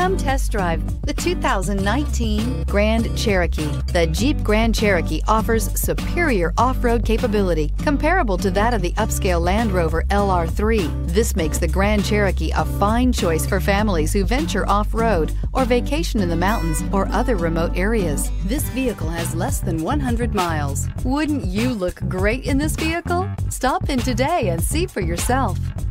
Come test drive the 2019 Grand Cherokee. The Jeep Grand Cherokee offers superior off-road capability comparable to that of the upscale Land Rover LR3. This makes the Grand Cherokee a fine choice for families who venture off-road or vacation in the mountains or other remote areas. This vehicle has less than 100 miles. Wouldn't you look great in this vehicle? Stop in today and see for yourself.